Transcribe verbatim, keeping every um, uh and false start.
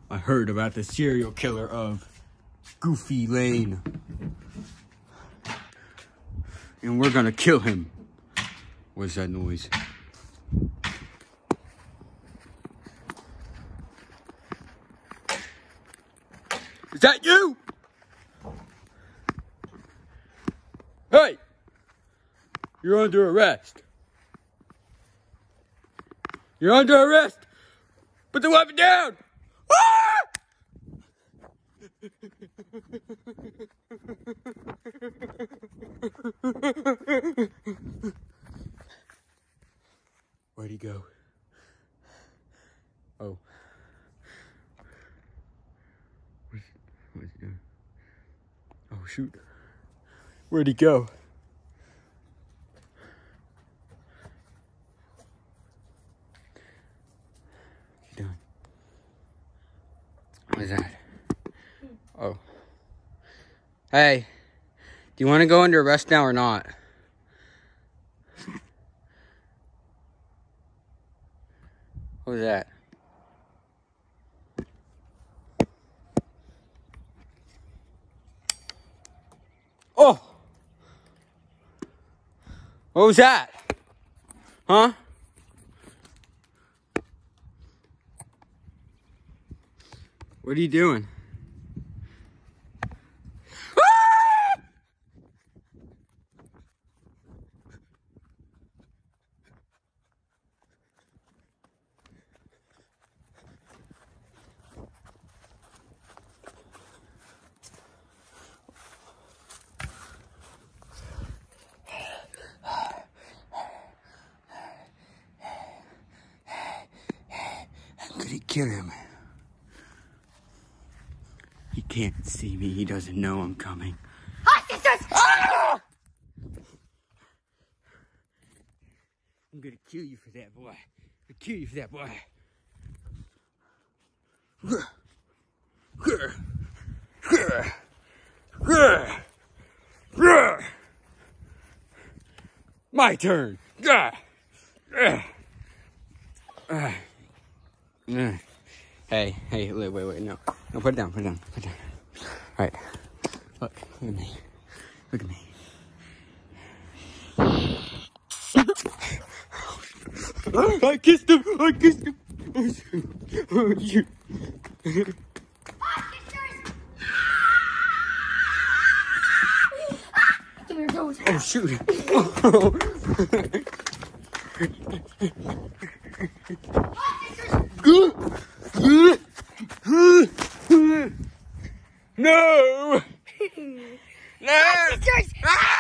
I heard about the serial killer of Goofy Lane. And we're gonna kill him. What's that noise? Is that you? Hey! You're under arrest. You're under arrest! Put the weapon down! Ah! Where'd he go? Oh. What's, what's he doing? Oh, shoot. Where'd he go? What's he doing? What is that? Oh. Hey, do you want to go under arrest now or not? What was that? Oh! What was that? Huh? What are you doing? I'm gonna kill him. He can't see me. He doesn't know I'm coming. Officers! Ah! I'm gonna kill you for that, boy. I'll kill you for that, boy. My turn. Hey, hey, wait, wait, wait, no. No, put it down, put it down, put it down. All right. Look, look at me. Look at me. I kissed him! I kissed him! Oh, shoot. Give me your toes. Oh, shoot. No! No! Officers!